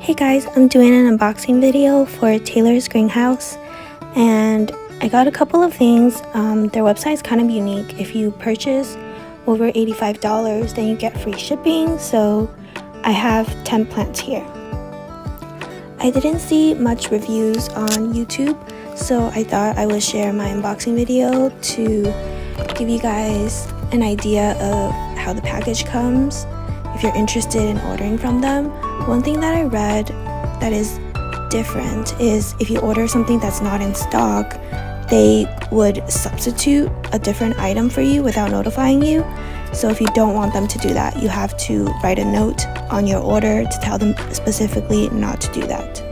Hey guys, I'm doing an unboxing video for Taylor's Greenhouse and I got a couple of things. Their website's kind of unique. If you purchase over $85 then you get free shipping, so I have 10 plants here. I didn't see much reviews on YouTube, so I thought I would share my unboxing video to give you guys an idea of how the package comes if you're interested in ordering from them. One thing that I read that is different is if you order something that's not in stock, they would substitute a different item for you without notifying you. So if you don't want them to do that, you have to write a note on your order to tell them specifically not to do that.